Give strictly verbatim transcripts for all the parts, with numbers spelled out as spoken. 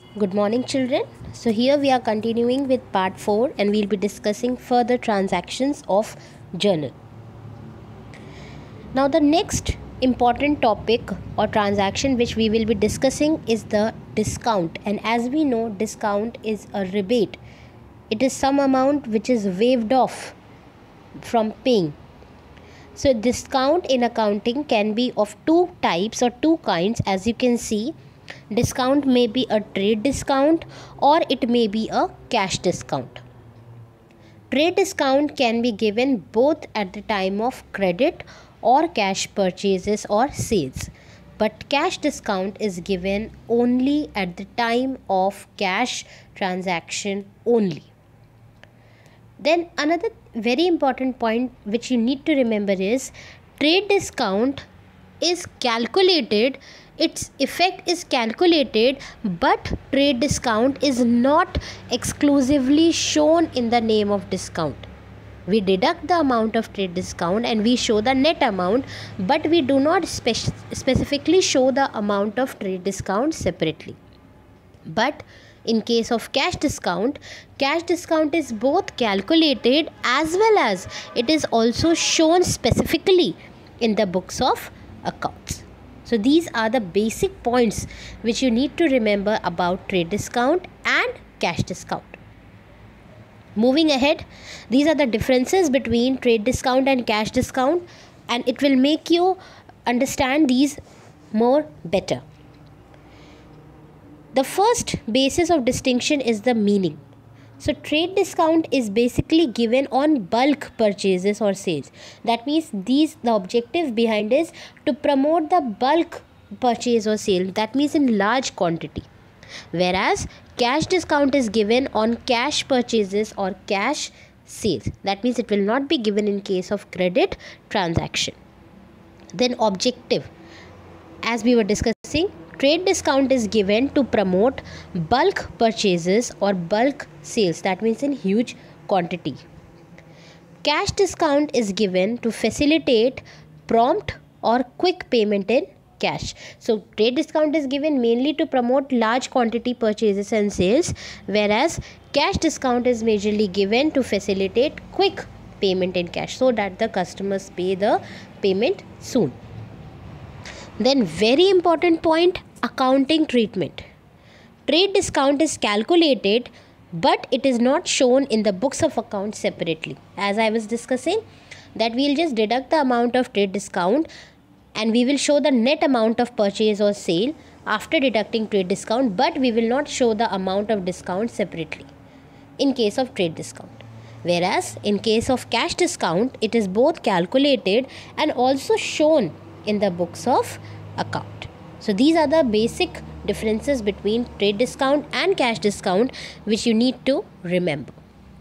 Good morning, children. So, here we are continuing with part four and we'll be discussing further transactions of journal. Now, the next important topic or transaction which we will be discussing is the discount. And as we know, discount is a rebate, it is some amount which is waived off from paying. So, discount in accounting can be of two types or two kinds, as you can see. Discount may be a trade discount or it may be a cash discount. Trade discount can be given both at the time of credit or cash purchases or sales, but cash discount is given only at the time of cash transaction only. Then another very important point which you need to remember is trade discount is calculated, its effect is calculated, but trade discount is not exclusively shown in the name of discount. We deduct the amount of trade discount and we show the net amount, but we do not spe- specifically show the amount of trade discount separately. But in case of cash discount, cash discount is both calculated as well as it is also shown specifically in the books of accounts. So these are the basic points which you need to remember about trade discount and cash discount. Moving ahead, these are the differences between trade discount and cash discount, and it will make you understand these more better. The first basis of distinction is the meaning. So trade discount is basically given on bulk purchases or sales. That means these the objective behind is to promote the bulk purchase or sale. That means in large quantity. Whereas cash discount is given on cash purchases or cash sales. That means it will not be given in case of credit transaction. Then objective. As we were discussing, trade discount is given to promote bulk purchases or bulk sales. That means in huge quantity. Cash discount is given to facilitate prompt or quick payment in cash. So trade discount is given mainly to promote large quantity purchases and sales, whereas cash discount is majorly given to facilitate quick payment in cash so that the customers pay the payment soon. Then very important point, accounting treatment. Trade discount is calculated, but it is not shown in the books of accounts separately. As I was discussing, that we will just deduct the amount of trade discount and we will show the net amount of purchase or sale after deducting trade discount, but we will not show the amount of discount separately in case of trade discount. Whereas in case of cash discount, it is both calculated and also shown in the books of account. So these are the basic differences between trade discount and cash discount which you need to remember.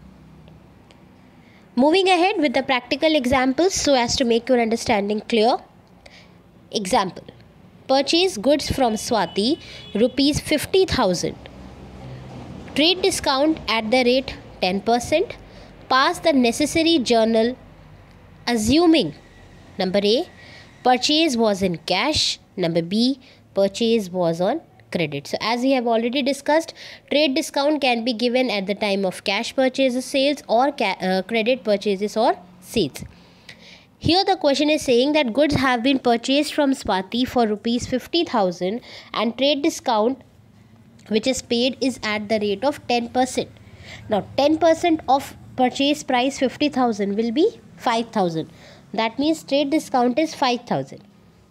Moving ahead with the practical examples so as to make your understanding clear. Example: purchase goods from Swati, rupees fifty thousand. Trade discount at the rate ten percent. Pass the necessary journal assuming number A, purchase was in cash, number B, purchase was on credit. So as we have already discussed, trade discount can be given at the time of cash purchases sales or ca- uh, credit purchases or sales. Here the question is saying that goods have been purchased from Swati for rupees fifty thousand and trade discount which is paid is at the rate of ten percent. Now ten percent of purchase price fifty thousand will be five thousand. That means trade discount is five thousand.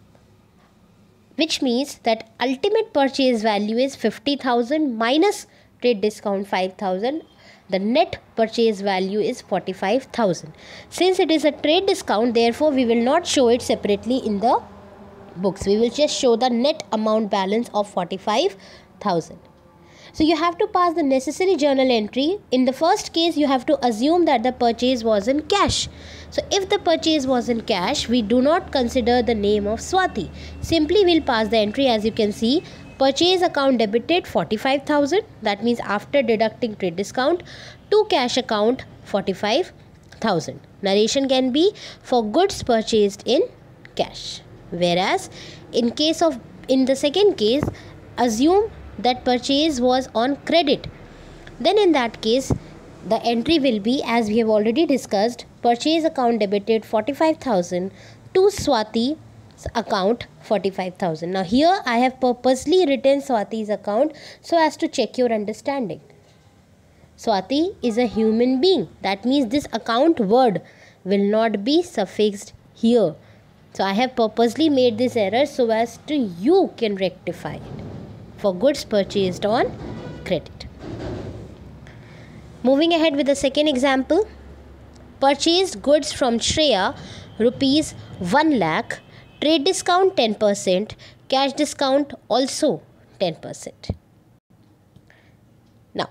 Which means that ultimate purchase value is fifty thousand minus trade discount five thousand. The net purchase value is forty-five thousand. Since it is a trade discount, therefore we will not show it separately in the books. We will just show the net amount balance of forty-five thousand. So you have to pass the necessary journal entry. In the first case, you have to assume that the purchase was in cash. So if the purchase was in cash, we do not consider the name of Swati. Simply we'll pass the entry. As you can see, purchase account debited forty-five thousand. That means after deducting trade discount, to cash account forty-five thousand. Narration can be for goods purchased in cash. Whereas in case of in the second case, assume that purchase was on credit, then in that case the entry will be, as we have already discussed, purchase account debited forty-five thousand to Swati's account forty-five thousand. Now here I have purposely written Swati's account so as to check your understanding. Swati is a human being. That means this account word will not be suffixed here. So I have purposely made this error so as to you can rectify it for goods purchased on credit. Moving ahead with the second example. Purchased goods from Shreya rupees one lakh, trade discount ten percent, cash discount also ten percent. Now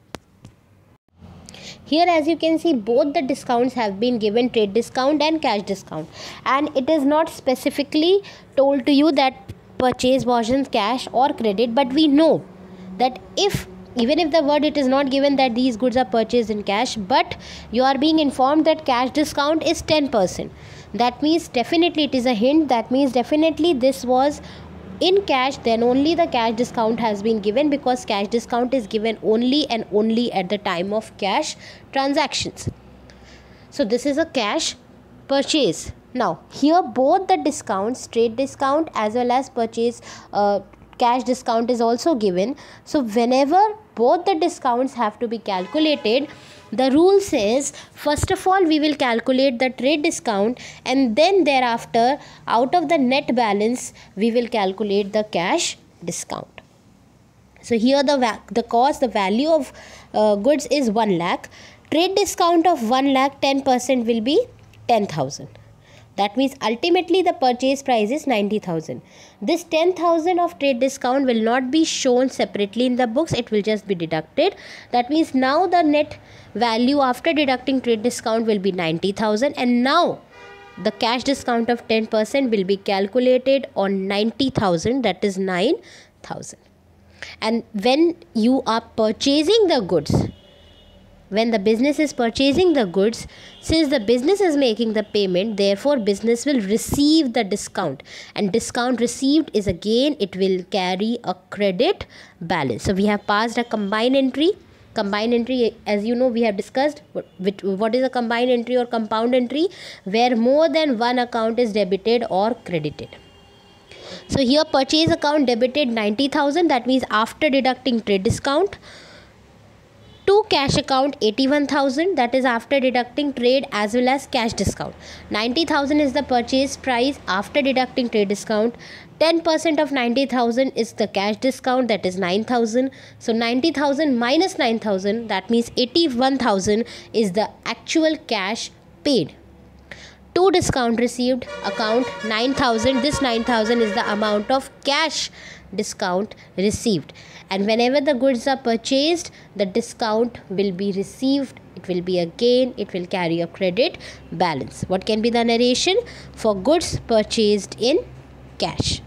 here, as you can see, both the discounts have been given, trade discount and cash discount, and it is not specifically told to you that purchase was in cash or credit, but we know that if even if the word it is not given that these goods are purchased in cash, but you are being informed that cash discount is ten percent. That means definitely it is a hint. That means definitely this was in cash, then only the cash discount has been given, because cash discount is given only and only at the time of cash transactions. So this is a cash purchase. Now here both the discounts, trade discount as well as purchase uh, cash discount is also given. So whenever both the discounts have to be calculated, the rule says first of all we will calculate the trade discount, and then thereafter out of the net balance we will calculate the cash discount. So here the va- the cost, the value of uh, goods is one lakh. Trade discount of one lakh, ten percent will be ten thousand. That means ultimately the purchase price is ninety thousand. This ten thousand of trade discount will not be shown separately in the books. It will just be deducted. That means now the net value after deducting trade discount will be ninety thousand, and now the cash discount of ten percent will be calculated on ninety thousand, that is nine thousand. And when you are purchasing the goods, when the business is purchasing the goods, since the business is making the payment, therefore business will receive the discount, and discount received is again, it will carry a credit balance. So we have passed a combined entry. Combined entry, as you know, we have discussed what is a combined entry or compound entry, where more than one account is debited or credited. So here purchase account debited ninety thousand, that means after deducting trade discount. To cash account eighty-one thousand, that is after deducting trade as well as cash discount. ninety thousand is the purchase price after deducting trade discount. ten percent of ninety thousand is the cash discount, that is nine thousand. So ninety thousand minus nine thousand, that means eighty-one thousand is the actual cash paid. To discount received account nine thousand, this nine thousand is the amount of cash discount received. And whenever the goods are purchased, the discount will be received. It will be a gain. It will carry a credit balance. What can be the narration for goods purchased in cash?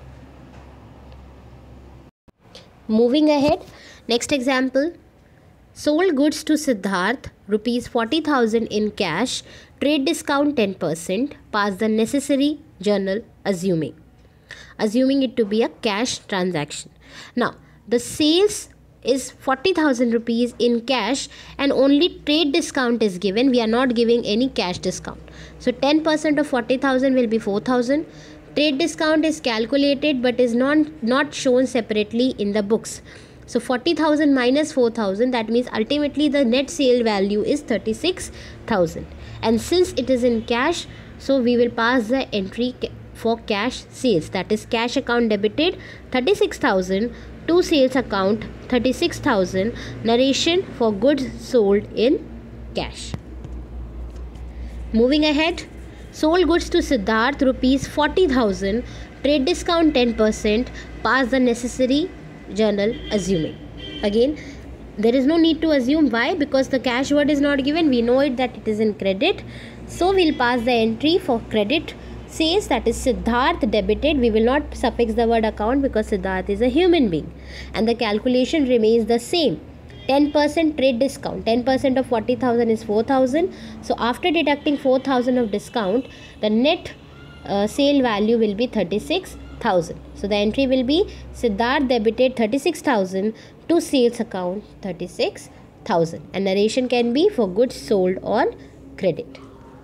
Moving ahead, next example. Sold goods to Siddharth, rupees forty thousand in cash, trade discount ten percent, pass the necessary journal assuming. Assuming it to be a cash transaction. Now, the sales is forty thousand rupees in cash and only trade discount is given. We are not giving any cash discount. So ten percent of forty thousand will be four thousand. Trade discount is calculated but is not, not shown separately in the books. So forty thousand minus four thousand, that means ultimately the net sale value is thirty-six thousand. And since it is in cash, so we will pass the entry for cash sales, that is cash account debited thirty-six thousand, to sales account thirty-six thousand, narration for goods sold in cash. Moving ahead, sold goods to Siddharth rupees forty thousand, trade discount ten percent, pass the necessary journal assuming. Again, there is no need to assume. Why? Because the cash word is not given. We know it that it is in credit. So we'll pass the entry for credit sales, that is Siddharth debited. We will not suffix the word account because Siddharth is a human being, and the calculation remains the same. ten percent trade discount, ten percent of forty thousand is four thousand. So after deducting four thousand of discount, the net uh, sale value will be thirty-six thousand. So the entry will be Siddharth debited thirty-six thousand to sales account thirty-six thousand, and narration can be for goods sold on credit.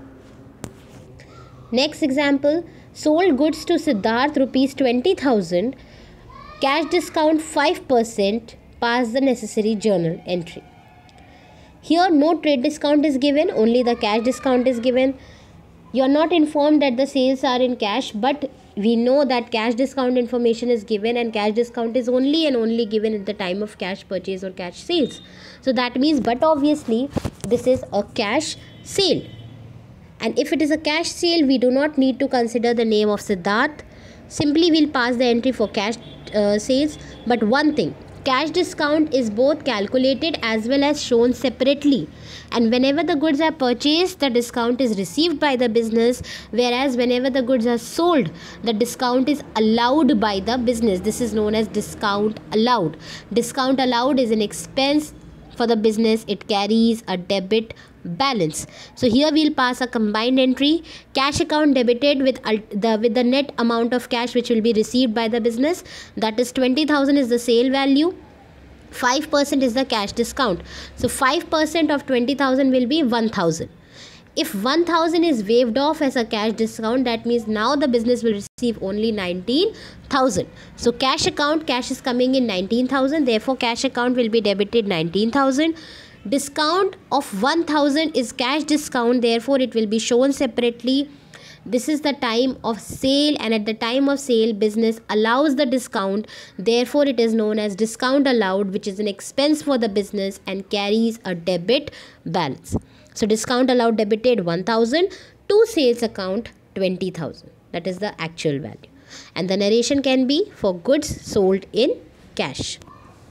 Next example, sold goods to Siddharth rupees twenty thousand, cash discount five percent, pass the necessary journal entry. Here no trade discount is given, only the cash discount is given. You are not informed that the sales are in cash, but we know that cash discount information is given, and cash discount is only and only given at the time of cash purchase or cash sales. So that means, but obviously this is a cash sale, and if it is a cash sale, we do not need to consider the name of Siddharth. Simply we'll pass the entry for cash uh, sales. But one thing, cash discount is both calculated as well as shown separately, and whenever the goods are purchased, the discount is received by the business, whereas whenever the goods are sold, the discount is allowed by the business. This is known as discount allowed. Discount allowed is an expense for the business. It carries a debit balance. So here we'll pass a combined entry, cash account debited with the with the net amount of cash which will be received by the business, that is twenty thousand is the sale value, five percent is the cash discount. So five percent of twenty thousand will be one thousand. If one thousand is waived off as a cash discount, that means now the business will receive only nineteen thousand. So cash account, cash is coming in nineteen thousand, therefore cash account will be debited nineteen thousand. Discount of one thousand is cash discount, therefore it will be shown separately. This is the time of sale, and at the time of sale business allows the discount, therefore it is known as discount allowed, which is an expense for the business and carries a debit balance. So discount allowed debited one thousand to sales account twenty thousand, that is the actual value, and the narration can be for goods sold in cash.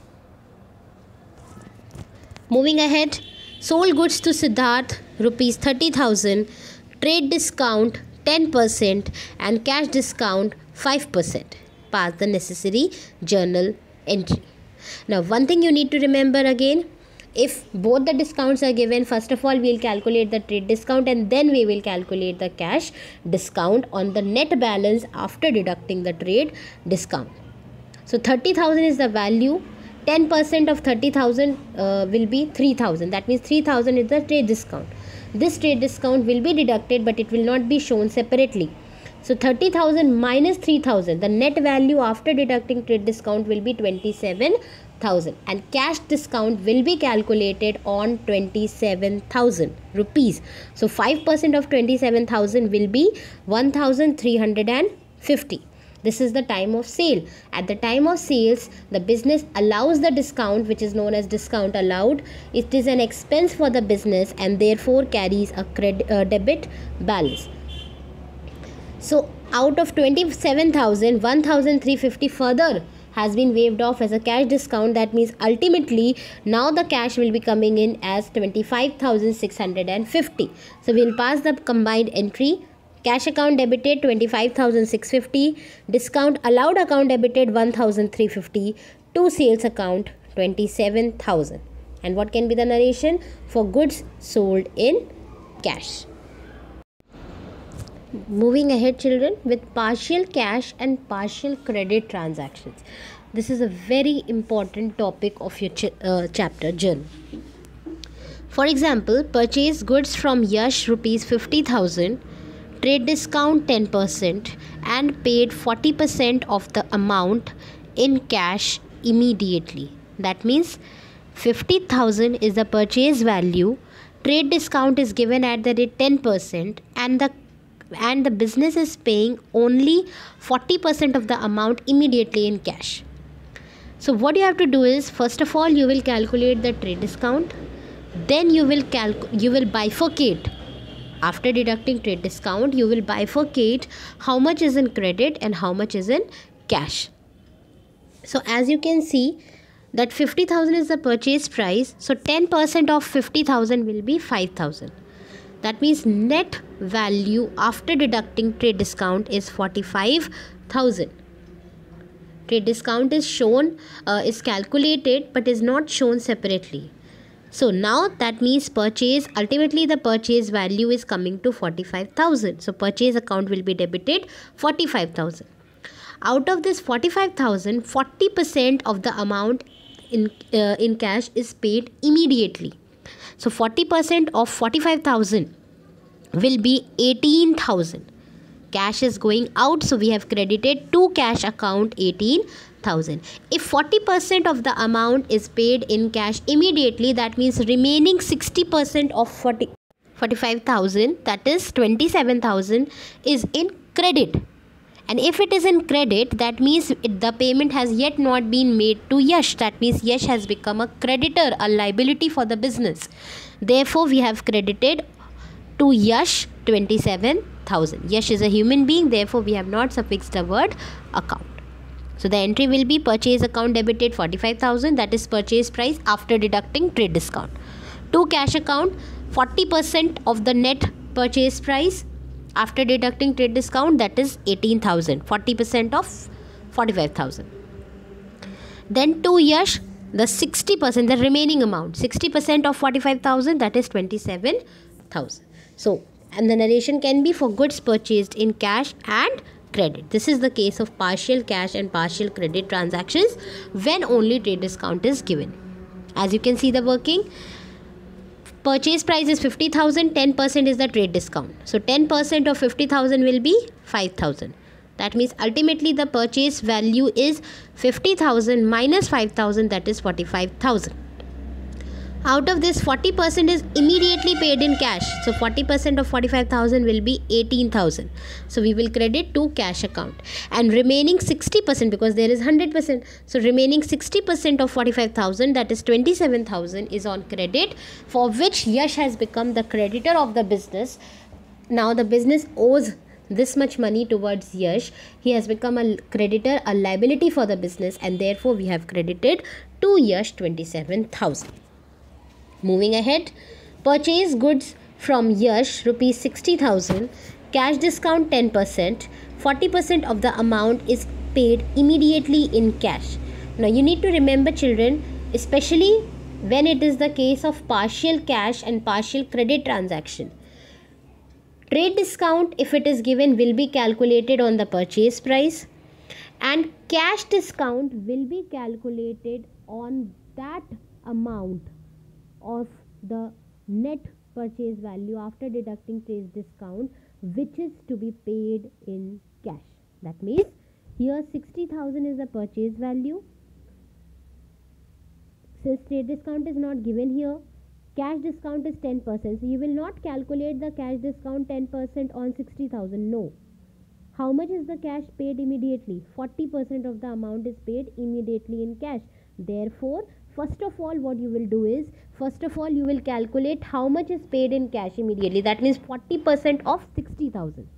Moving ahead, sold goods to Siddharth rupees thirty thousand, trade discount ten percent and cash discount five percent. Pass the necessary journal entry. Now one thing you need to remember again, if both the discounts are given, first of all we will calculate the trade discount and then we will calculate the cash discount on the net balance after deducting the trade discount. So thirty thousand is the value. ten percent of thirty thousand uh, will be three thousand. That means three thousand is the trade discount. This trade discount will be deducted, but it will not be shown separately. So thirty thousand minus three thousand, the net value after deducting trade discount will be twenty-seven thousand, and cash discount will be calculated on twenty-seven thousand rupees. So five percent of twenty-seven thousand will be one thousand three hundred fifty. This is the time of sale. At the time of sales, the business allows the discount, which is known as discount allowed. It is an expense for the business and therefore carries a credit uh, debit balance. So out of twenty-seven thousand, one thousand three hundred fifty further has been waived off as a cash discount. That means ultimately now the cash will be coming in as twenty-five thousand six hundred fifty. So we will pass the combined entry. Cash account debited twenty-five thousand six hundred fifty, discount allowed account debited one thousand three hundred fifty, to sales account twenty-seven thousand. And what can be the narration for goods sold in cash? Moving ahead, children, with partial cash and partial credit transactions. This is a very important topic of your ch uh, chapter journal. For example, purchase goods from Yash rupees fifty thousand, trade discount ten percent and paid forty percent of the amount in cash immediately. That means fifty thousand is the purchase value, trade discount is given at the rate ten percent, and the and the business is paying only forty percent of the amount immediately in cash. So what you have to do is, first of all you will calculate the trade discount, then you will calc you will bifurcate. After deducting trade discount, you will bifurcate how much is in credit and how much is in cash. So as you can see that fifty thousand is the purchase price, so ten percent of fifty thousand will be five thousand. That means net value after deducting trade discount is forty-five thousand. Trade discount is shown, uh, is calculated but is not shown separately. So now that means purchase, ultimately the purchase value is coming to forty-five thousand. So purchase account will be debited forty-five thousand. Out of this forty-five thousand, forty percent of the amount in uh, in cash is paid immediately. So forty percent of forty-five thousand will be eighteen thousand. Cash is going out, so we have credited to cash account eighteen thousand. If forty percent of the amount is paid in cash immediately, that means remaining sixty percent of forty, forty-five thousand, that is twenty-seven thousand, is in credit. And if it is in credit, that means it, the payment has yet not been made to Yash. That means Yash has become a creditor, a liability for the business. Therefore, we have credited to Yash twenty-seven thousand. Yash is a human being, therefore we have not suffixed the word account. So the entry will be purchase account debited forty-five thousand, that is purchase price after deducting trade discount. To cash account, forty percent of the net purchase price after deducting trade discount, that is eighteen thousand. forty percent of forty-five thousand. Then to Yash, the sixty percent, the remaining amount, sixty percent of forty-five thousand, that is twenty-seven thousand. So, and the narration can be for goods purchased in cash and credit. This is the case of partial cash and partial credit transactions when only trade discount is given. As you can see the working, purchase price is fifty thousand, ten percent is the trade discount. So ten percent of fifty thousand will be five thousand. That means ultimately the purchase value is fifty thousand minus five thousand, that is forty-five thousand. Out of this, forty percent is immediately paid in cash. So forty percent of forty-five thousand will be eighteen thousand. So we will credit to cash account. And remaining sixty percent, because there is one hundred percent. So remaining sixty percent of forty-five thousand, that is twenty-seven thousand, is on credit, for which Yash has become the creditor of the business. Now the business owes this much money towards Yash. He has become a creditor, a liability for the business, and therefore we have credited to Yash twenty-seven thousand. Moving ahead, purchase goods from Yash rupees sixty thousand, cash discount ten percent, forty percent of the amount is paid immediately in cash. Now you need to remember, children, especially when it is the case of partial cash and partial credit transaction, trade discount, if it is given, will be calculated on the purchase price, and cash discount will be calculated on that amount of the net purchase value after deducting trade discount, which is to be paid in cash. That means here sixty thousand is the purchase value. Since trade discount is not given here, cash discount is ten percent. So you will not calculate the cash discount ten percent on sixty thousand. No. How much is the cash paid immediately? forty percent of the amount is paid immediately in cash. Therefore, first of all, what you will do is, first of all, you will calculate how much is paid in cash immediately. That means forty percent of sixty thousand.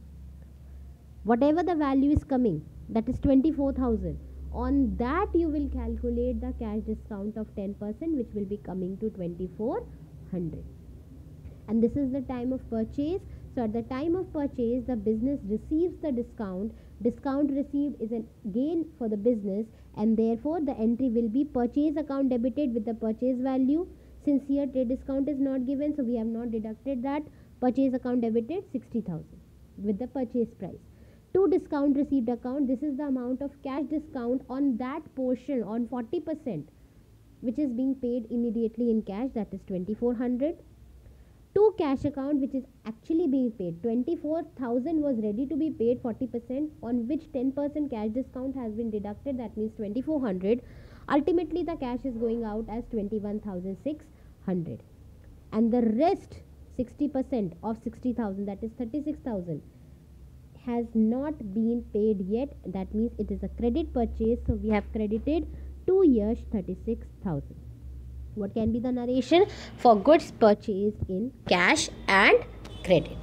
Whatever the value is coming, that is twenty-four thousand. On that, you will calculate the cash discount of ten percent, which will be coming to twenty-four hundred. And this is the time of purchase. So at the time of purchase, the business receives the discount. Discount received is a gain for the business, and therefore the entry will be purchase account debited with the purchase value. Since here trade discount is not given, so we have not deducted that. Purchase account debited sixty thousand with the purchase price. To discount received account, this is the amount of cash discount on that portion, on forty percent, which is being paid immediately in cash, that is twenty-four hundred. To cash account, which is actually being paid, twenty-four thousand was ready to be paid forty percent, on which ten percent cash discount has been deducted, that means twenty-four hundred. Ultimately the cash is going out as twenty-one thousand six hundred, and the rest sixty percent of sixty thousand, that is thirty-six thousand, has not been paid yet. That means it is a credit purchase, so we have credited to Yash thirty-six thousand. What can be the narration for goods purchased in cash and credit?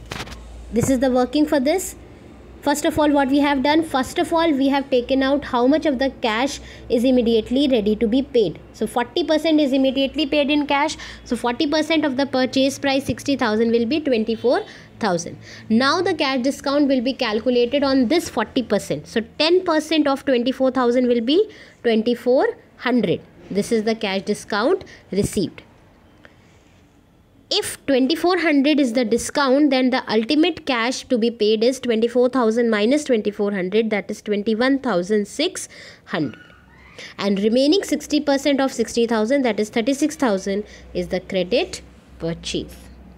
This is the working for this. First of all, what we have done, first of all, we have taken out how much of the cash is immediately ready to be paid. So forty percent is immediately paid in cash. So forty percent of the purchase price sixty thousand will be twenty-four thousand. Now the cash discount will be calculated on this forty percent. So ten percent of twenty-four thousand will be twenty-four hundred. This is the cash discount received. if twenty-four hundred is the discount, then the ultimate cash to be paid is twenty-four thousand minus twenty-four hundred, that is twenty-one thousand six hundred. And remaining sixty percent of sixty thousand, that is thirty-six thousand, is the credit purchase.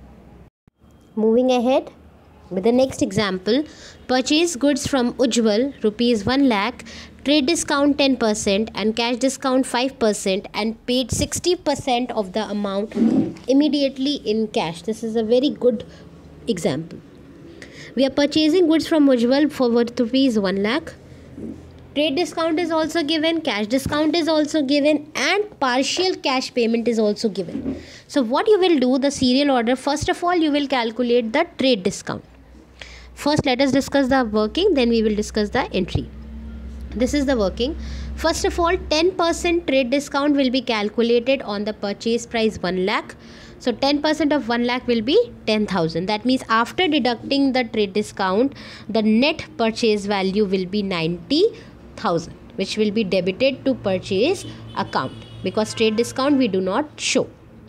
Moving ahead with the next example, purchase goods from Ujjwal rupees one lakh, trade discount ten percent and cash discount five percent, and paid sixty percent of the amount immediately in cash. This is a very good example. We are purchasing goods from Ujjwal for worth rupees one lakh. Trade discount is also given, cash discount is also given, and partial cash payment is also given. So what you will do, the serial order, first of all you will calculate the trade discount. First let us discuss the working, then we will discuss the entry. This is the working. First of all, ten percent trade discount will be calculated on the purchase price one lakh. So ten percent of one lakh will be ten thousand. That means after deducting the trade discount, the net purchase value will be ninety thousand, which will be debited to purchase account, because trade discount we do not show.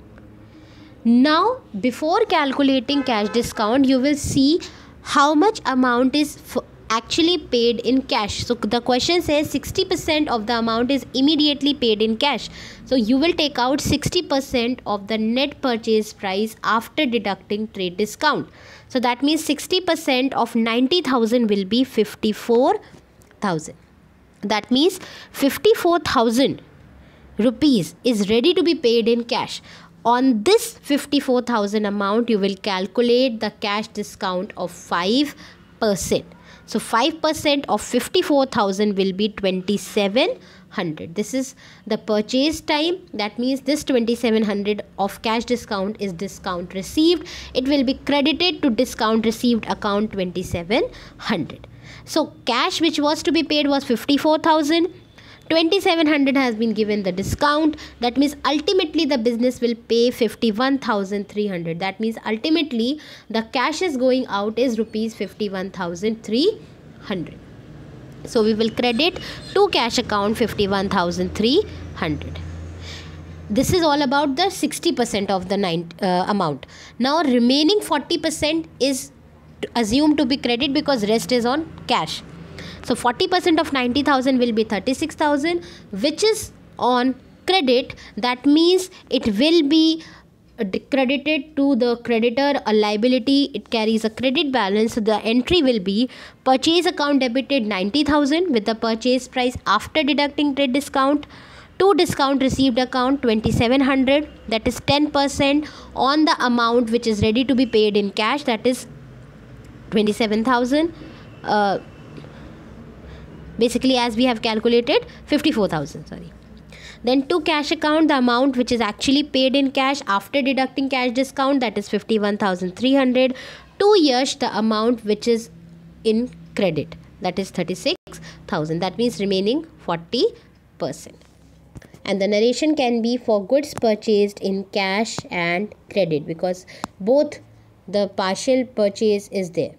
Now before calculating cash discount, you will see how much amount is actually paid in cash. So the question says sixty percent of the amount is immediately paid in cash. So you will take out sixty percent of the net purchase price after deducting trade discount. So that means sixty percent of ninety thousand will be fifty-four thousand. That means fifty-four thousand rupees is ready to be paid in cash. On this fifty-four thousand amount, you will calculate the cash discount of five percent. So five percent of fifty-four thousand will be twenty-seven hundred. This is the purchase time. That means this twenty-seven hundred of cash discount is discount received. It will be credited to discount received account twenty-seven hundred. So cash which was to be paid was fifty-four thousand. twenty-seven hundred has been given the discount. That means ultimately the business will pay fifty-one thousand three hundred. That means ultimately the cash is going out is rupees fifty-one thousand three hundred. So we will credit to cash account fifty-one thousand three hundred. This is all about the sixty percent of the nine, uh, amount. Now remaining forty percent is assumed to be credit because rest is on cash. So forty percent of ninety thousand will be thirty-six thousand, which is on credit. That means it will be credited to the creditor, a liability. It carries a credit balance. So the entry will be purchase account debited ninety thousand with the purchase price after deducting trade discount. To discount received account twenty-seven hundred, that is ten percent on the amount which is ready to be paid in cash, that is twenty-seven thousand. Uh, basically as we have calculated fifty-four thousand, sorry. Then to cash account, the amount which is actually paid in cash after deducting cash discount, that is fifty-one thousand three hundred. To Yash, the amount which is in credit, that is thirty-six thousand. That means remaining forty percent. And the narration can be for goods purchased in cash and credit, because both the partial purchase is there.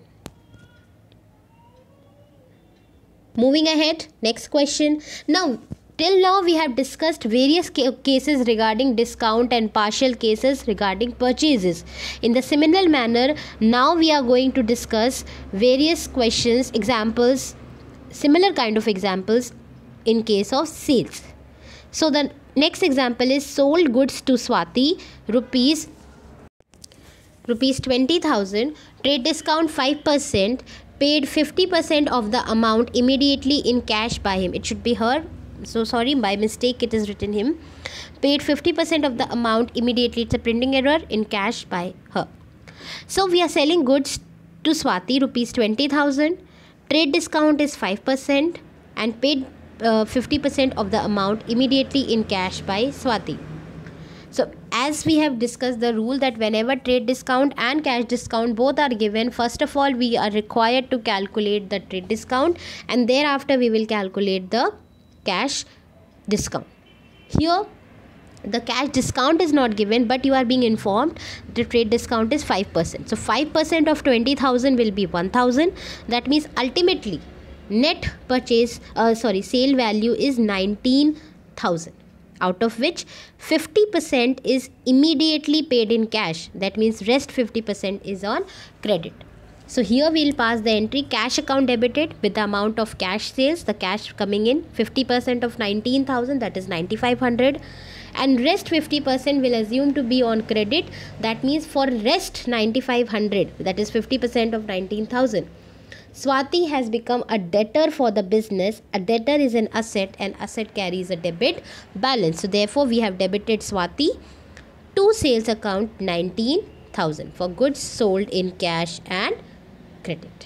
Moving ahead, next question. Now, till now we have discussed various ca cases regarding discount and partial cases regarding purchases. In the similar manner, now we are going to discuss various questions, examples, similar kind of examples in case of sales. So the next example is sold goods to Swati, rupees rupees twenty thousand, trade discount five percent, paid fifty percent of the amount immediately in cash by him. It should be her. So sorry, by mistake it is written him. Paid fifty percent of the amount immediately. It's a printing error, in cash by her. So we are selling goods to Swati, rupees twenty thousand. Trade discount is five percent and paid uh, fifty percent of the amount immediately in cash by Swati. So as we have discussed the rule that whenever trade discount and cash discount both are given, first of all we are required to calculate the trade discount and thereafter we will calculate the cash discount. Here the cash discount is not given, but you are being informed the trade discount is five percent. So five percent of twenty thousand will be one thousand. That means ultimately net purchase, uh, sorry, sale value is nineteen thousand. out of which fifty percent is immediately paid in cash. That means rest fifty percent is on credit. So here we will pass the entry cash account debited with the amount of cash sales, the cash coming in fifty percent of nineteen thousand, that is ninety-five hundred, and rest fifty percent will assume to be on credit. That means for rest ninety-five hundred, that is fifty percent of nineteen thousand. Swati has become a debtor for the business. A debtor is an asset and asset carries a debit balance. So therefore we have debited Swati to sales account nineteen thousand for goods sold in cash and credit.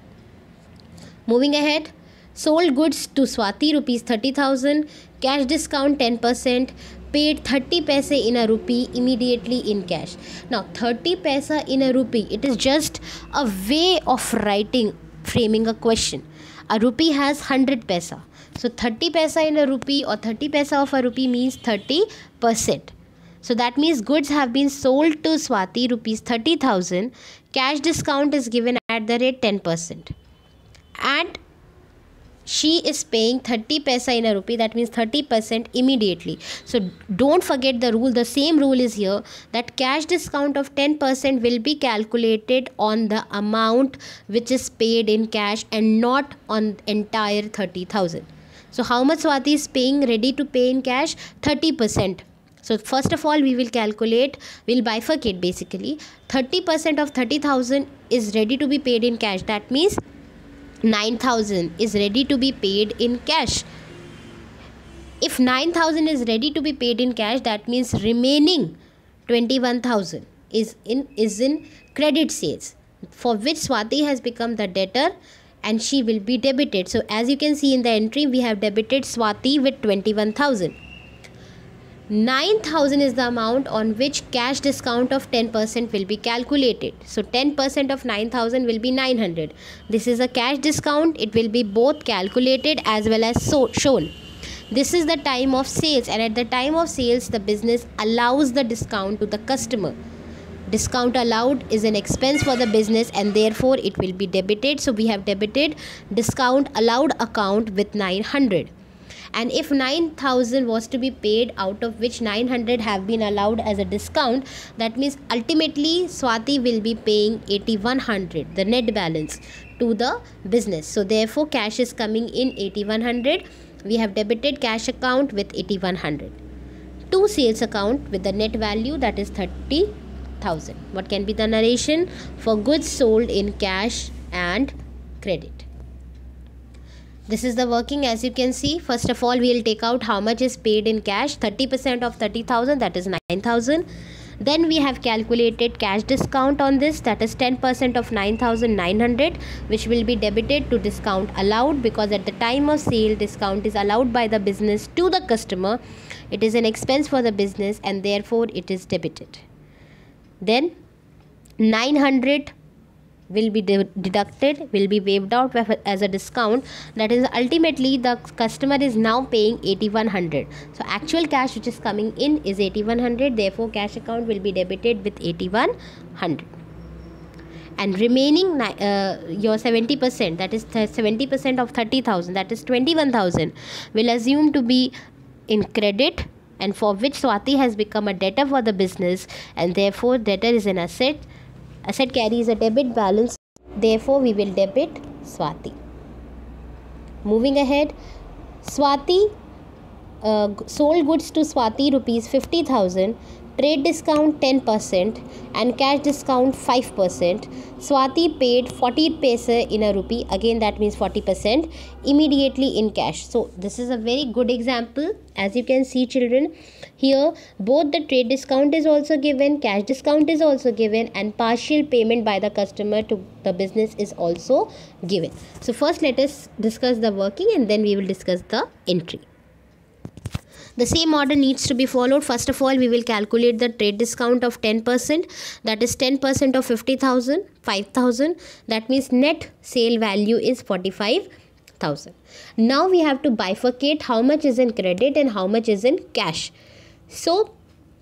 Moving ahead, sold goods to Swati rupees thirty thousand, cash discount ten percent, paid thirty paise in a rupee immediately in cash. Now thirty paisa in a rupee, it is just a way of writing, framing a question. A rupee has one hundred paisa. So thirty paisa in a rupee or thirty paisa of a rupee means thirty percent. So that means goods have been sold to Swati rupees thirty thousand. Cash discount is given at the rate ten percent. And she is paying thirty paisa in a rupee, that means thirty percent immediately. So don't forget the rule. The same rule is here, that cash discount of ten percent will be calculated on the amount which is paid in cash and not on entire thirty thousand. So how much Swati is paying, ready to pay in cash? thirty percent. So first of all we will calculate, we will bifurcate basically. thirty percent of thirty thousand is ready to be paid in cash. That means nine thousand is ready to be paid in cash. If nine thousand is ready to be paid in cash, that means remaining twenty-one thousand is in is in credit sales, for which Swati has become the debtor and she will be debited. So as you can see in the entry, we have debited Swati with twenty-one thousand. nine thousand is the amount on which cash discount of ten percent will be calculated. So ten percent of nine thousand will be nine hundred. This is a cash discount. It will be both calculated as well as so shown. This is the time of sales, and at the time of sales the business allows the discount to the customer. Discount allowed is an expense for the business and therefore it will be debited. So we have debited discount allowed account with nine hundred. And if nine thousand was to be paid, out of which nine hundred have been allowed as a discount, that means ultimately Swati will be paying eighty-one hundred, the net balance, to the business. So therefore cash is coming in eighty-one hundred. We have debited cash account with eighty-one hundred to sales account with the net value, that is thirty thousand. What can be the narration for goods sold in cash and credit? This is the working. As you can see, first of all we will take out how much is paid in cash. thirty percent of thirty thousand, that is nine thousand. Then we have calculated cash discount on this, that is ten percent of nine thousand nine hundred, which will be debited to discount allowed, because at the time of sale discount is allowed by the business to the customer. It is an expense for the business and therefore it is debited. Then nine hundred will be de deducted, will be waived out as a discount. That is ultimately the customer is now paying eighty-one hundred. So actual cash which is coming in is eighty-one hundred. Therefore cash account will be debited with eighty-one hundred. And remaining uh, your seventy percent, that is seventy percent of thirty thousand, that is twenty-one thousand, will assume to be in credit, and for which Swati has become a debtor for the business, and therefore debtor is an asset. Asset carries a debit balance, therefore we will debit Swati. Moving ahead, Swati uh, sold goods to Swati rupees fifty thousand, trade discount ten percent and cash discount five percent. Swati paid forty paise in a rupee, again that means forty percent, immediately in cash. So this is a very good example. As you can see children, here both the trade discount is also given, cash discount is also given, and partial payment by the customer to the business is also given. So first let us discuss the working and then we will discuss the entry. The same order needs to be followed. First of all, we will calculate the trade discount of ten percent. That is ten percent of fifty thousand, five thousand. That means net sale value is forty-five thousand. Now we have to bifurcate how much is in credit and how much is in cash. So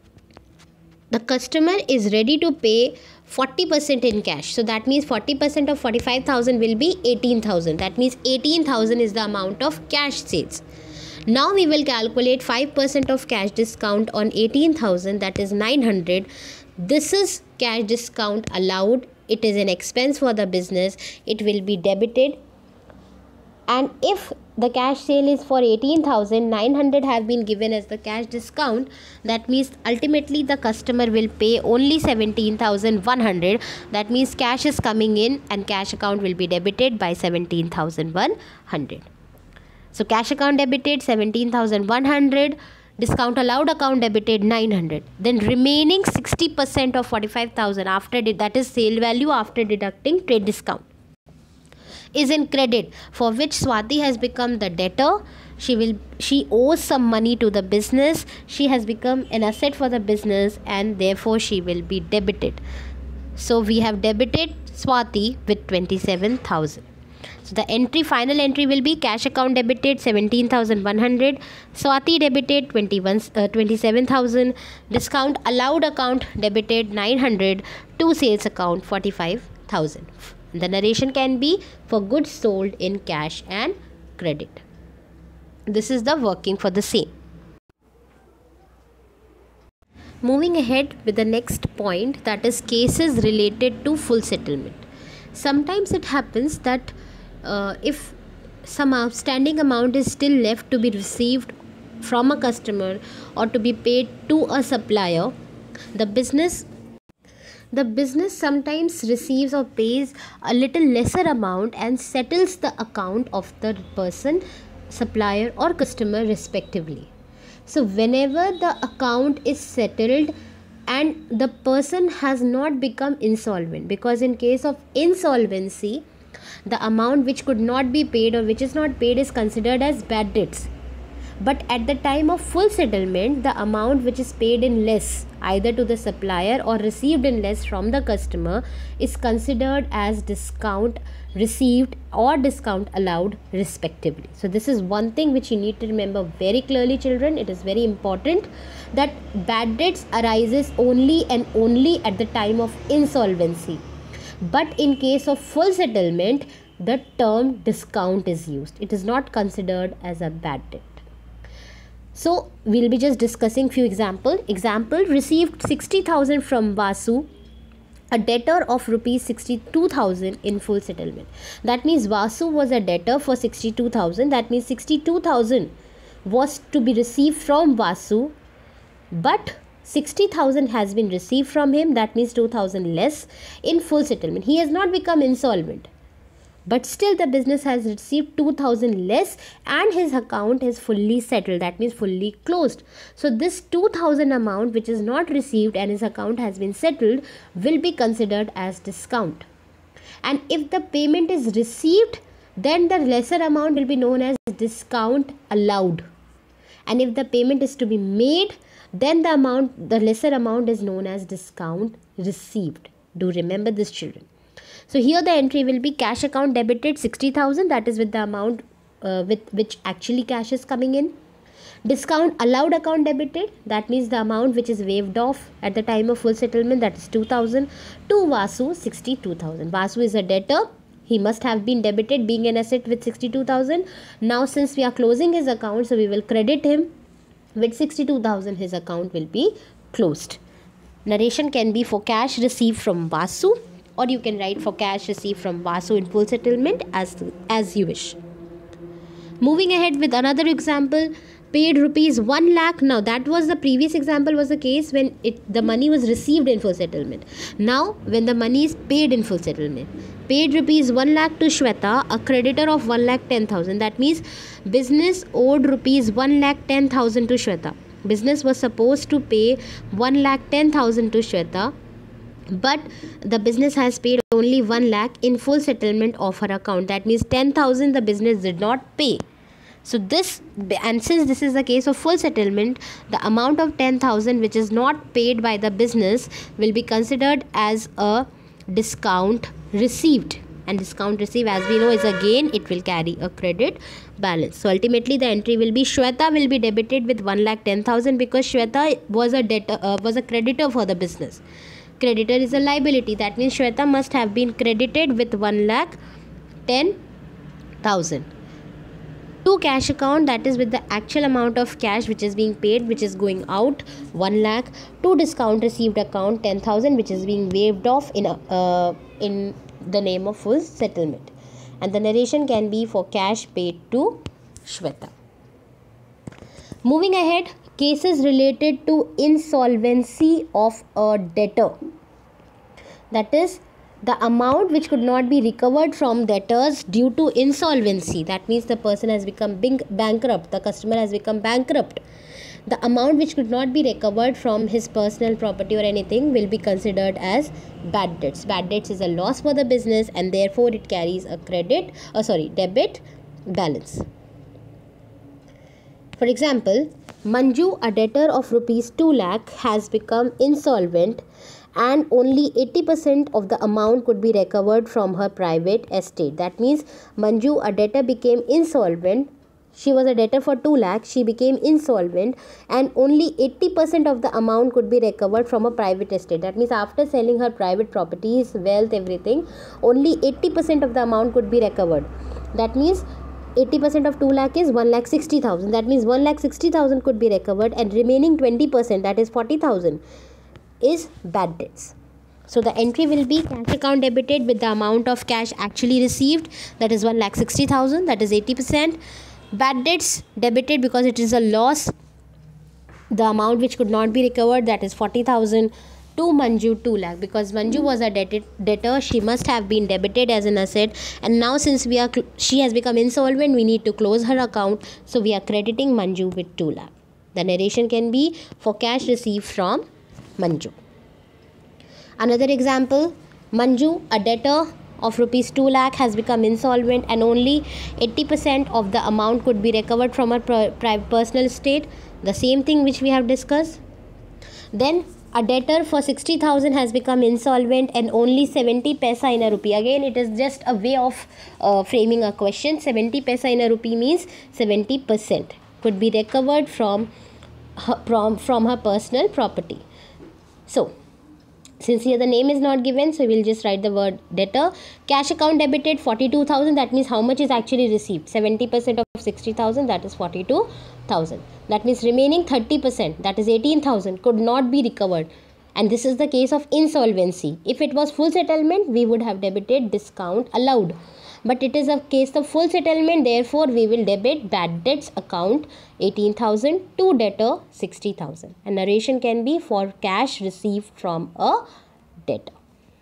the customer is ready to pay forty percent in cash. So that means forty percent of forty-five thousand will be eighteen thousand. That means eighteen thousand is the amount of cash sales. Now we will calculate five percent of cash discount on eighteen thousand, that is nine hundred. This is cash discount allowed. It is an expense for the business. It will be debited. And if the cash sale is for eighteen thousand, nine hundred have been given as the cash discount, that means ultimately the customer will pay only seventeen thousand one hundred. That means cash is coming in and cash account will be debited by seventeen thousand one hundred. So cash account debited seventeen thousand one hundred, discount allowed account debited nine hundred. Then remaining sixty percent of forty-five thousand after, that is sale value after deducting trade discount, is in credit, for which Swati has become the debtor. She will she owes some money to the business. She has become an asset for the business and therefore she will be debited. So we have debited Swati with twenty-seven thousand. So the entry, final entry will be cash account debited seventeen thousand one hundred, Swati debited twenty-one, uh, twenty-seven thousand, discount allowed account debited nine hundred, to sales account forty-five thousand. The narration can be for goods sold in cash and credit. This is the working for the same. Moving ahead with the next point, that is cases related to full settlement. Sometimes it happens that uh, if some outstanding amount is still left to be received from a customer or to be paid to a supplier, the business The business sometimes receives or pays a little lesser amount and settles the account of the person, supplier or customer respectively. So whenever the account is settled and the person has not become insolvent, because in case of insolvency, the amount which could not be paid or which is not paid is considered as bad debts. But at the time of full settlement, the amount which is paid in less either to the supplier or received in less from the customer is considered as discount received or discount allowed respectively. So this is one thing which you need to remember very clearly, children. It is very important that bad debts arises only and only at the time of insolvency. But in case of full settlement, the term discount is used. It is not considered as a bad debt. So we'll be just discussing few example. Example, received sixty thousand from Vasu, a debtor of rupees sixty-two thousand in full settlement. That means Vasu was a debtor for sixty-two thousand. That means sixty-two thousand was to be received from Vasu, but sixty thousand has been received from him. That means two thousand less in full settlement. He has not become insolvent, but still the business has received two thousand less and his account is fully settled, that means fully closed. So this two thousand amount which is not received and his account has been settled will be considered as discount. And if the payment is received, then the lesser amount will be known as discount allowed. And if the payment is to be made, then the amount, the lesser amount is known as discount received. Do remember this, children. So here the entry will be cash account debited sixty thousand, that is with the amount uh, with which actually cash is coming in. Discount allowed account debited, that means the amount which is waived off at the time of full settlement, that is two thousand, to Vasu sixty-two thousand. Vasu is a debtor. He must have been debited being an asset with sixty-two thousand. Now since we are closing his account, so we will credit him with sixty-two thousand. His account will be closed. Narration can be for cash received from Vasu, or you can write for cash received from Vasu in full settlement, as, as you wish. Moving ahead with another example, paid rupees one lakh. Now that was the previous example was the case when it the money was received in full settlement. Now when the money is paid in full settlement, paid rupees one lakh to Shweta, a creditor of one lakh ten thousand. That means business owed rupees one lakh ten thousand to Shweta. Business was supposed to pay one lakh ten thousand to Shweta, but the business has paid only one lakh in full settlement of her account. That means ten thousand the business did not pay. So this, and since this is the case of full settlement, the amount of ten thousand which is not paid by the business will be considered as a discount received. And discount received, as we know, is again it will carry a credit balance. So ultimately the entry will be Shweta will be debited with one lakh ten thousand because Shweta was a debtor, uh, was a creditor for the business. Creditor is a liability. That means Shweta must have been credited with one lakh ten thousand. To to cash account, that is with the actual amount of cash which is being paid, which is going out, one lakh. To discount received account, ten thousand, which is being waived off in a, uh, in the name of full settlement. And the narration can be for cash paid to Shweta. Moving ahead, cases related to insolvency of a debtor. That is, the amount which could not be recovered from debtors due to insolvency. That means the person has become bankrupt, the customer has become bankrupt. The amount which could not be recovered from his personal property or anything will be considered as bad debts. Bad debts is a loss for the business, and therefore it carries a credit, or sorry, debit balance. For example, Manju, a debtor of rupees two lakh, has become insolvent, and only eighty percent of the amount could be recovered from her private estate. That means Manju, a debtor, became insolvent. She was a debtor for two lakhs. She became insolvent, and only eighty percent of the amount could be recovered from a private estate. That means after selling her private properties, wealth, everything, only eighty percent of the amount could be recovered. That means eighty percent of two lakh is one lakh sixty thousand. That means one lakh sixty thousand could be recovered, and remaining twenty percent, that is forty thousand, is bad debts. So the entry will be cash account debited with the amount of cash actually received, that is one lakh sixty thousand, that is eighty percent. Bad debts debited because it is a loss, the amount which could not be recovered, that is forty thousand. To Manju, two lakh, because Manju was a debtor, she must have been debited as an asset, and now since we are she has become insolvent, we need to close her account, so we are crediting Manju with two lakh. The narration can be for cash received from Manju. Another example, Manju, a debtor of rupees two lakh, has become insolvent, and only eighty percent of the amount could be recovered from her private personal estate. The same thing which we have discussed. Then a debtor for sixty thousand has become insolvent, and only seventy paisa in a rupee. Again, it is just a way of uh, framing a question. seventy paisa in a rupee means seventy percent could be recovered from her, from, from her personal property. So, since here the name is not given, so we will just write the word debtor. Cash account debited forty-two thousand, that means how much is actually received? seventy percent of sixty thousand, that is forty-two thousand. That means remaining thirty percent, that is eighteen thousand, could not be recovered. And this is the case of insolvency. If it was full settlement, we would have debited discount allowed. But it is a case of full settlement, therefore we will debit bad debts account eighteen thousand, to debtor sixty thousand. And narration can be for cash received from a debtor.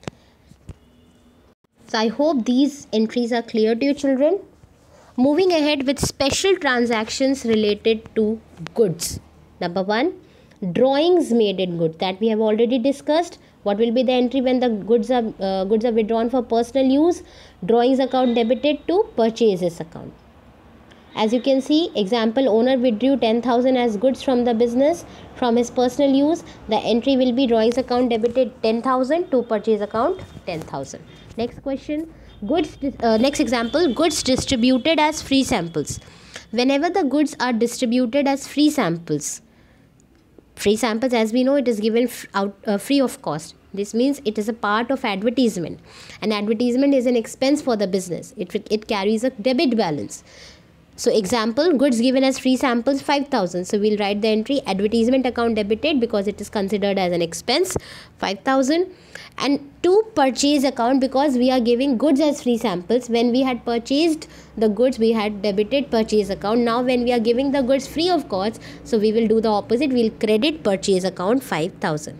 So I hope these entries are clear to you, children. Moving ahead with special transactions related to goods. Number one, drawings made in goods, that we have already discussed. What will be the entry when the goods are uh, goods are withdrawn for personal use? Drawings account debited to purchases account. As you can see, example, owner withdrew ten thousand as goods from the business from his personal use. The entry will be drawings account debited ten thousand to purchase account ten thousand. Next question, goods uh, next example, goods distributed as free samples. Whenever the goods are distributed as free samples, free samples, as we know, it is given f- out uh, free of cost. This means it is a part of advertisement. An advertisement is an expense for the business. It, it carries a debit balance. So example, goods given as free samples five thousand. So we'll write the entry advertisement account debited because it is considered as an expense, five thousand. And to purchase account, because we are giving goods as free samples. When we had purchased the goods, we had debited purchase account. Now when we are giving the goods free of cost, so we will do the opposite. We will credit purchase account five thousand.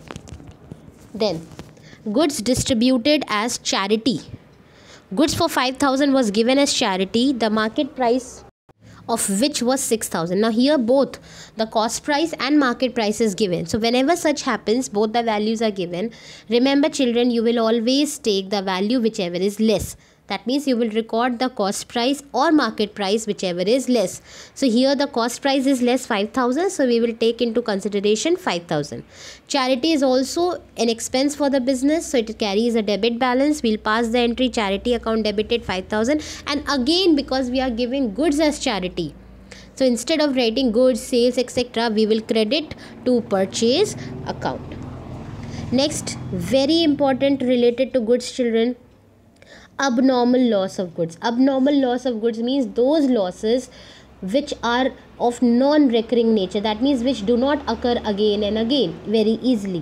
Then goods distributed as charity. Goods for five thousand was given as charity. The market price of which was six thousand. Now here both the cost price and market price is given. So whenever such happens, both the values are given. Remember children, you will always take the value whichever is less. That means you will record the cost price or market price whichever is less. So here the cost price is less five thousand. So we will take into consideration five thousand. Charity is also an expense for the business. So it carries a debit balance. We'll pass the entry charity account debited five thousand. And again, because we are giving goods as charity, so instead of writing goods, sales, et cetera, we will credit to purchase account. Next, very important related to goods, children. abnormal loss of goods. Abnormal loss of goods means those losses which are of non-recurring nature, that means which do not occur again and again very easily.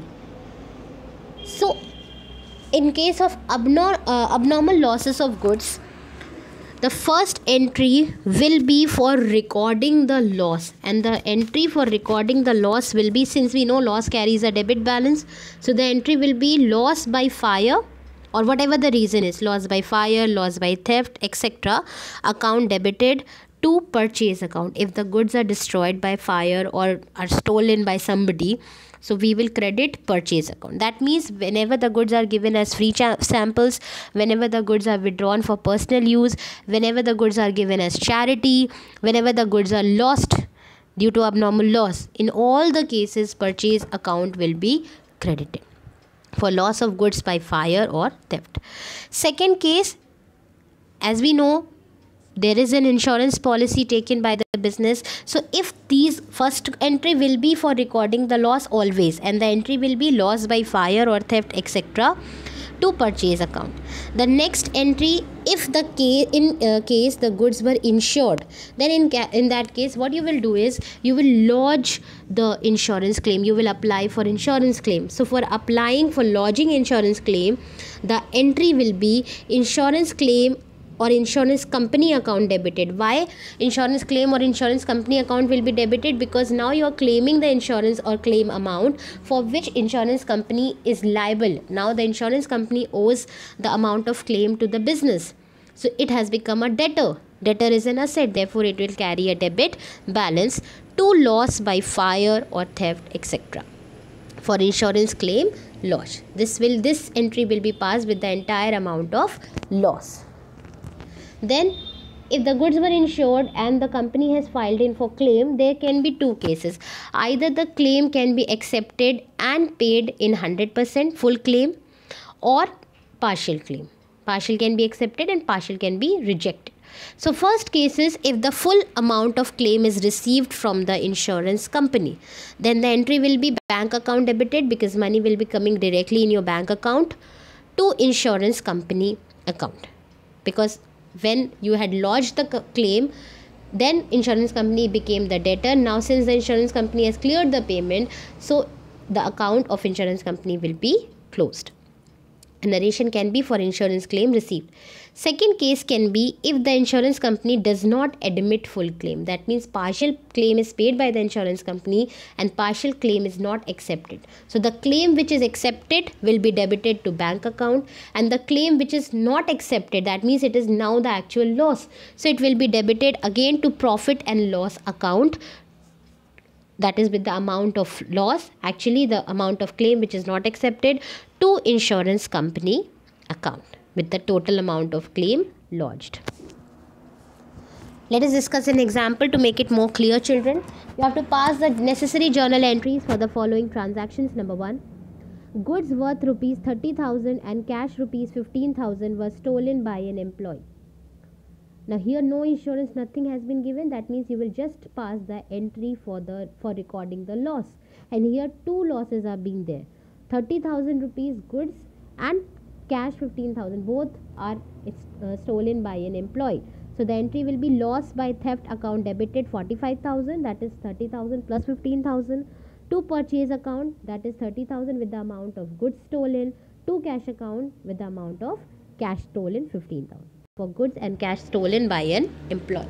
So in case of abnor- uh, abnormal losses of goods, the first entry will be for recording the loss, and the entry for recording the loss will be, since we know loss carries a debit balance, so the entry will be loss by fire, or whatever the reason is, loss by fire, loss by theft, et cetera, account debited to purchase account. If the goods are destroyed by fire or are stolen by somebody, so we will credit purchase account. That means whenever the goods are given as free cha- samples, whenever the goods are withdrawn for personal use, whenever the goods are given as charity, whenever the goods are lost due to abnormal loss, in all the cases purchase account will be credited for loss of goods by fire or theft. Second case, as we know, there is an insurance policy taken by the business. So if these, first entry will be for recording the loss always, and the entry will be loss by fire or theft, et cetera, to purchase account. The next entry, if the case in uh, case the goods were insured, then in ca- in that case what you will do is you will lodge the insurance claim. You will apply for insurance claim. So for applying for lodging insurance claim, the entry will be insurance claim or insurance company account debited. Why insurance claim or insurance company account will be debited? Because now you are claiming the insurance or claim amount for which insurance company is liable. Now the insurance company owes the amount of claim to the business, so it has become a debtor. Debtor is an asset, therefore it will carry a debit balance to loss by fire or theft, et cetera. For insurance claim loss, this will this entry will be passed with the entire amount of loss. Then if the goods were insured and the company has filed in for claim, there can be two cases. Either the claim can be accepted and paid in one hundred percent full claim, or partial claim. Partial can be accepted and partial can be rejected. So first case is if the full amount of claim is received from the insurance company, then the entry will be bank account debited, because money will be coming directly in your bank account to insurance company account. Because when you had lodged the claim, then insurance company became the debtor. Now since the insurance company has cleared the payment, so the account of insurance company will be closed. A narration can be for insurance claim received. Second case can be if the insurance company does not admit full claim. That means partial claim is paid by the insurance company and partial claim is not accepted. So the claim which is accepted will be debited to bank account, and the claim which is not accepted, that means it is now the actual loss, so it will be debited again to profit and loss account. That is with the amount of loss, actually the amount of claim which is not accepted, to insurance company account with the total amount of claim lodged. Let us discuss an example to make it more clear, children. You have to pass the necessary journal entries for the following transactions. Number one, goods worth rupees thirty thousand and cash rupees fifteen thousand were stolen by an employee. Now here no insurance, nothing has been given. That means you will just pass the entry for the for recording the loss. And here two losses are being there. thirty thousand rupees goods and cash fifteen thousand. Both are uh, stolen by an employee. So the entry will be loss by theft account debited forty-five thousand, that is thirty thousand plus fifteen thousand. To purchase account, that is thirty thousand with the amount of goods stolen. To cash account with the amount of cash stolen fifteen thousand. For goods and cash stolen by an employee.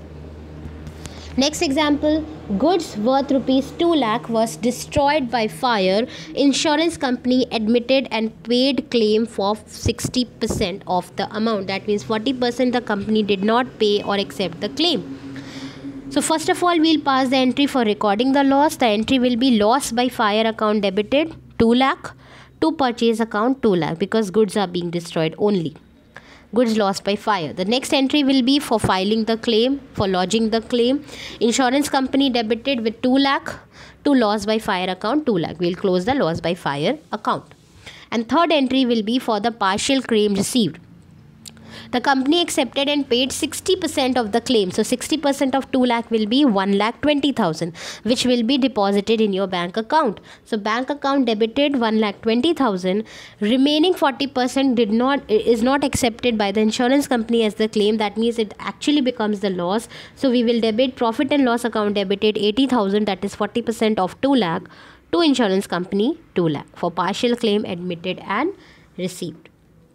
Next example, goods worth rupees two lakh was destroyed by fire. Insurance company admitted and paid claim for sixty percent of the amount. That means forty percent the company did not pay or accept the claim. So first of all, we'll pass the entry for recording the loss. The entry will be loss by fire account debited two lakh. To purchase account two lakh, because goods are being destroyed only. Goods lost by fire. The next entry will be for filing the claim, for lodging the claim. Insurance company debited with two lakh. To loss by fire account two lakh. We'll close the loss by fire account. And third entry will be for the partial claim received. The company accepted and paid sixty percent of the claim. So sixty percent of two lakh will be one lakh twenty thousand, which will be deposited in your bank account. So bank account debited one lakh twenty thousand. Remaining forty percent did not is not accepted by the insurance company as the claim. That means it actually becomes the loss. So we will debit profit and loss account debited eighty thousand, that is forty percent of two lakh, to insurance company two lakh for partial claim admitted and received.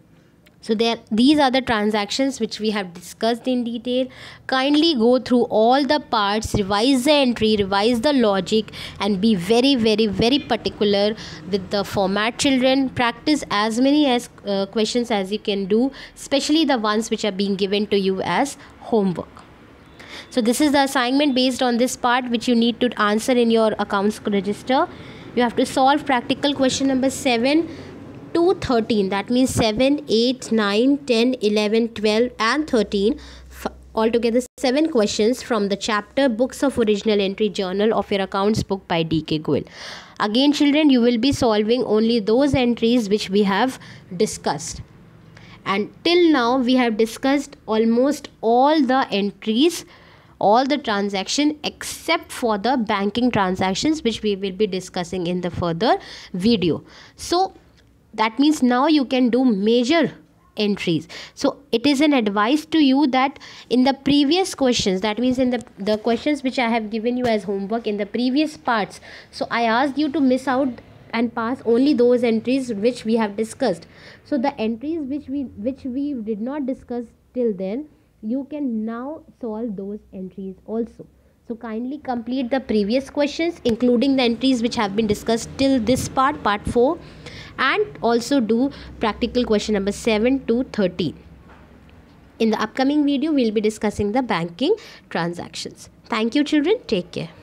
So there, these are the transactions which we have discussed in detail. Kindly go through all the parts, revise the entry, revise the logic, and be very, very, very particular with the format, children. Practice as many as uh, questions as you can do, especially the ones which are being given to you as homework. So this is the assignment based on this part which you need to answer in your accounts register. You have to solve practical question number seven to thirteen, that means seven, eight, nine, ten, eleven, twelve and thirteen, altogether seven questions from the chapter Books of Original Entry Journal of your accounts book by D K Goel. Again children, you will be solving only those entries which we have discussed, and till now we have discussed almost all the entries, all the transaction except for the banking transactions which we will be discussing in the further video. So that means now you can do major entries. So it is an advice to you that in the previous questions, that means in the the questions which I have given you as homework in the previous parts, so I asked you to miss out and pass only those entries which we have discussed. So the entries which we which we did not discuss till then, you can now solve those entries also. So kindly complete the previous questions including the entries which have been discussed till this part, part four, and also do practical question number seven to thirteen. In the upcoming video, we will be discussing the banking transactions. Thank you children. Take care.